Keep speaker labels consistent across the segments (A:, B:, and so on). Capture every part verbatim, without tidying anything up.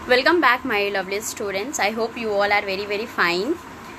A: Welcome back, my lovely students. I hope you all are very very fine.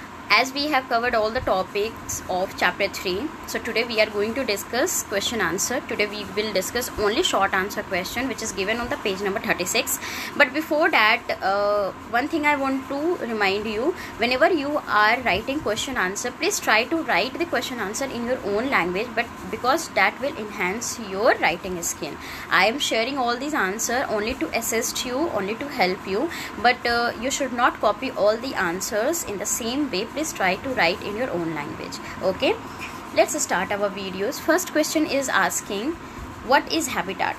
A: As we have covered all the topics of chapter three, so today we are going to discuss question answer. Today we will discuss only short answer question which is given on the page number thirty-six. But before that, uh, one thing I want to remind you, whenever you are writing question answer, please try to write the question answer in your own language, but because that will enhance your writing skill. I am sharing all these answers only to assist you, only to help you, but uh, you should not copy all the answers in the same way. Please try to write in your own language. Okay, let's start our videos. First question is asking, what is habitat?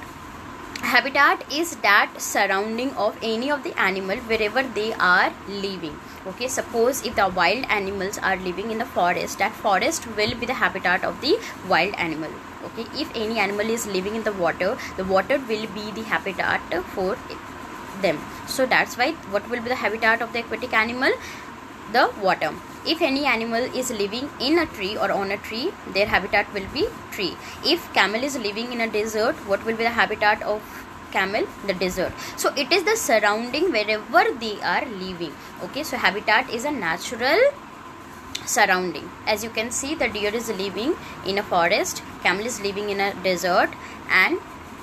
A: Habitat is that surrounding of any of the animal wherever they are living. Okay, suppose if the wild animals are living in the forest, that forest will be the habitat of the wild animal. Okay, if any animal is living in the water, the water will be the habitat for them. So that's why what will be the habitat of the aquatic animal? The water. If any animal is living in a tree or on a tree, their habitat will be tree. If camel is living in a desert, what will be the habitat of camel? The desert. So it is the surrounding wherever they are living. Okay, so habitat is a natural surrounding. As you can see, the deer is living in a forest, camel is living in a desert, and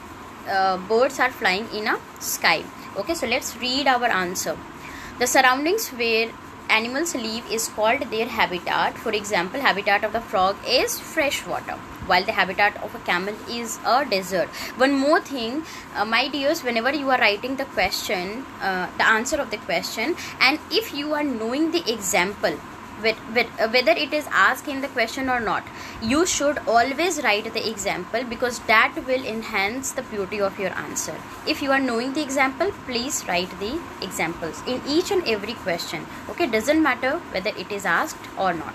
A: uh, birds are flying in a sky. Okay, so let's read our answer. The surroundings where animals live is called their habitat. For example, habitat of the frog is fresh water, while the habitat of a camel is a desert. One more thing, uh, my dears, whenever you are writing the question, uh, the answer of the question, and if you are knowing the example, with, with, uh, whether it is asked in the question or not, you should always write the example, because that will enhance the beauty of your answer. If you are knowing the example, please write the examples in each and every question. Okay, doesn't matter whether it is asked or not.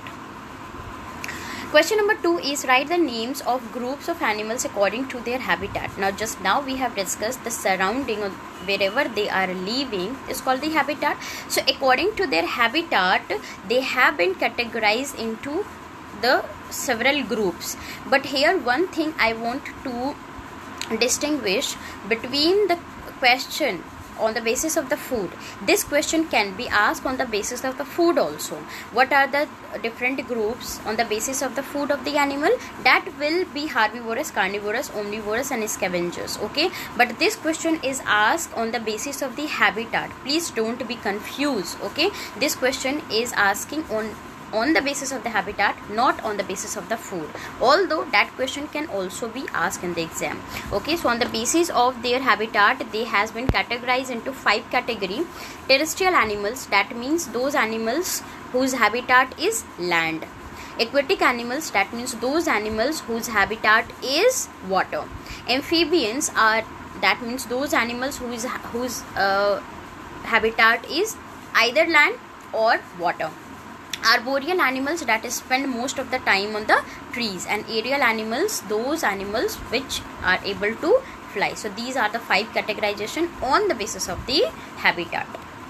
A: Question number two is, write the names of groups of animals according to their habitat. Now just now we have discussed the surrounding of wherever they are living is called the habitat. So according to their habitat, they have been categorized into the several groups. But here one thing I want to distinguish between the question on the basis of the food. This question can be asked on the basis of the food also. What are the different groups on the basis of the food of the animal? That will be herbivorous, carnivorous, omnivorous and scavengers. Okay, but this question is asked on the basis of the habitat. Please don't be confused. Okay, this question is asking on on the basis of the habitat, not on the basis of the food, although that question can also be asked in the exam. Okay, so on the basis of their habitat, they has been categorized into five category. Terrestrial animals, that means those animals whose habitat is land. Aquatic animals, that means those animals whose habitat is water. Amphibians are, that means those animals whose whose uh, habitat is either land or water. Arboreal animals, that is spend most of the time on the trees, and aerial animals, those animals which are able to fly. So these are the five categorization on the basis of the habitat.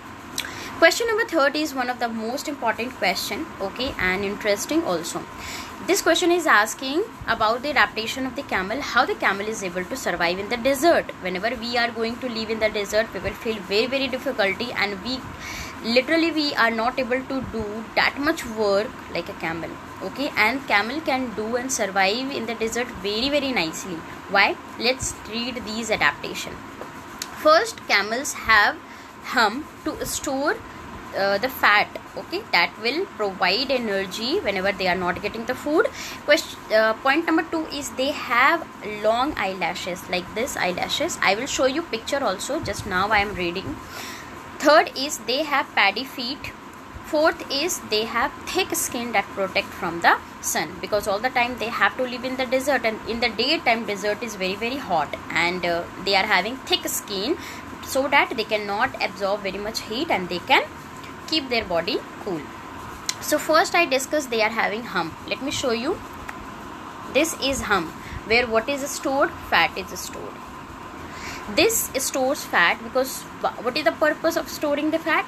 A: Question number third is one of the most important question, okay, and interesting also. This question is asking about the adaptation of the camel, how the camel is able to survive in the desert. Whenever we are going to live in the desert, we will feel very very difficulty, and we literally we are not able to do that much work like a camel. Okay, and camel can do and survive in the desert very very nicely. Why? Let's read these adaptation. First, camels have hum to store uh, the fat, okay, that will provide energy whenever they are not getting the food. Question, uh, point number two is they have long eyelashes, like this eyelashes. I will show you picture also, just now I am reading. Third is they have paddy feet. Fourth is they have thick skin that protect from the sun, because all the time they have to live in the desert, and in the daytime desert is very very hot, and uh, they are having thick skin so that they cannot absorb very much heat and they can keep their body cool. So first I discussed they are having hum. Let me show you. This is hum, where what is stored? Fat is stored. This stores fat because what is the purpose of storing the fat?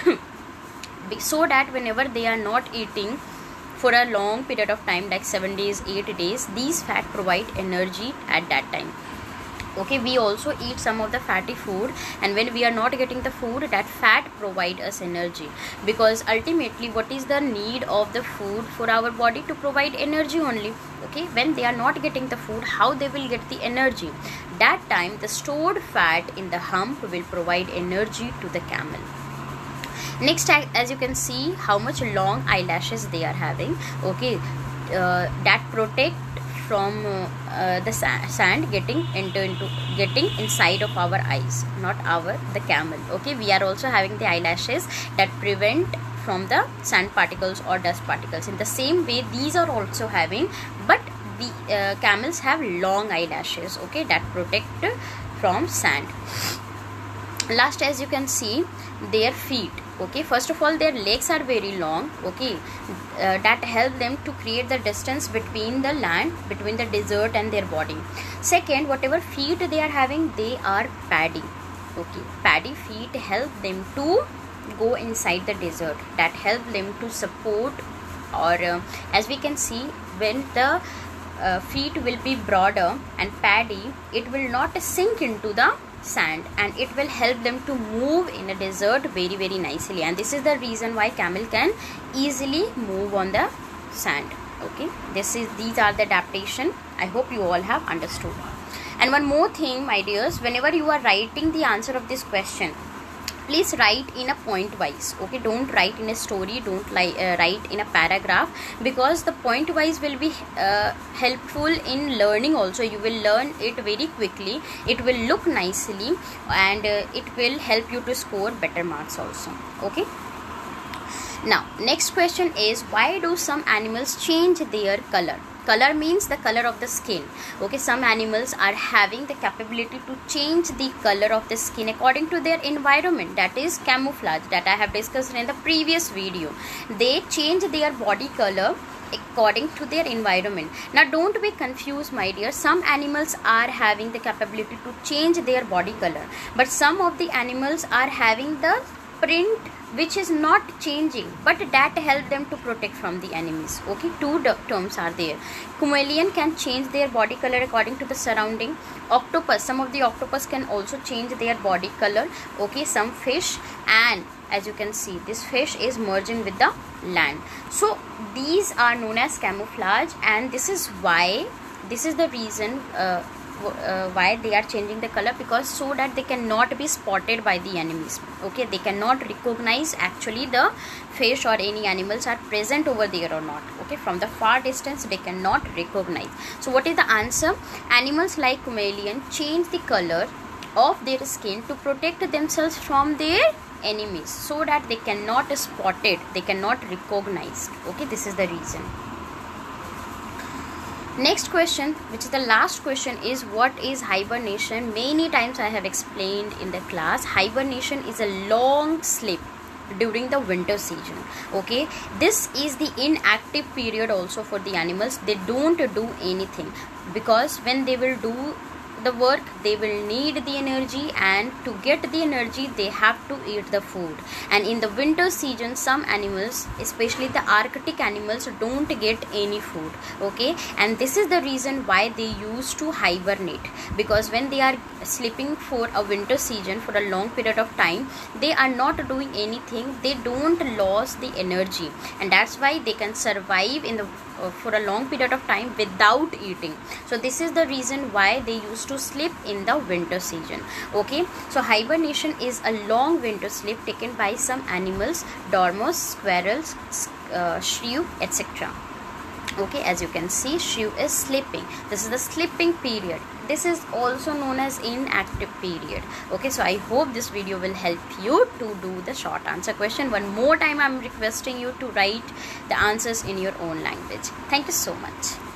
A: So that whenever they are not eating for a long period of time, like seven days, eight days, these fat provide energy at that time. Okay, we also eat some of the fatty food, and when we are not getting the food, that fat provide us energy, because ultimately what is the need of the food for our body? To provide energy only. Okay, when they are not getting the food, how they will get the energy? That time the stored fat in the hump will provide energy to the camel. Next, as you can see how much long eyelashes they are having. Okay, uh, that protect from uh, uh, the sa- sand getting into, into getting inside of our eyes, not our the camel. Okay, we are also having the eyelashes that prevent from the sand particles or dust particles. In the same way, these are also having, but the uh, camels have long eyelashes, okay, that protect from sand. Last, as you can see, their feet. Okay, first of all, their legs are very long. Okay, uh, that help them to create the distance between the land, between the desert and their body. Second, whatever feet they are having, they are paddy. Okay, paddy feet help them to go inside the desert, that help them to support, or uh, as we can see, when the uh, feet will be broader and paddy, it will not sink into the sand, and it will help them to move in a desert very very nicely. And this is the reason why camel can easily move on the sand. Okay, this is these are the adaptation. I hope you all have understood. And one more thing, my dears, whenever you are writing the answer of this question, please write in a point wise. Okay, don't write in a story, don't li- uh, write in a paragraph, because the point wise will be uh, helpful in learning also. You will learn it very quickly, it will look nicely, and uh, it will help you to score better marks also. Okay, now next question is, why do some animals change their color? Color means the color of the skin. Okay, some animals are having the capability to change the color of the skin according to their environment, that is camouflage, that I have discussed in the previous video. They change their body color according to their environment. Now don't be confused, my dear. Some animals are having the capability to change their body color, but some of the animals are having the print which is not changing, but that help them to protect from the enemies. Okay, two terms are there. Chameleon can change their body color according to the surrounding. Octopus, some of the octopus can also change their body color. Okay, some fish, and as you can see, this fish is merging with the land. So these are known as camouflage, and this is why, this is the reason uh, Uh, why they are changing the color, because so that they cannot be spotted by the enemies. Okay, they cannot recognize actually the fish or any animals are present over there or not. Okay, from the far distance they cannot recognize. So what is the answer? Animals like chameleon change the color of their skin to protect themselves from their enemies, so that they cannot spotted, they cannot recognize. Okay, this is the reason. Next question, which is the last question, is what is hibernation? Many times I have explained in the class. Hibernation is a long sleep during the winter season. Okay, this is the inactive period also for the animals. They don't do anything, because when they will do the work, they will need the energy, and to get the energy they have to eat the food. And in the winter season, some animals, especially the Arctic animals, don't get any food. Okay, and this is the reason why they used to hibernate, because when they are sleeping for a winter season for a long period of time, they are not doing anything, they don't lose the energy, and that's why they can survive in the uh, for a long period of time without eating. So this is the reason why they used to sleep in the winter season. Okay, so hibernation is a long winter sleep taken by some animals, dormouse, squirrels, uh, shrew, etc. Okay, as you can see, shrew is sleeping. This is the sleeping period. This is also known as inactive period. Okay, so I hope this video will help you to do the short answer question. One more time, I'm requesting you to write the answers in your own language. Thank you so much.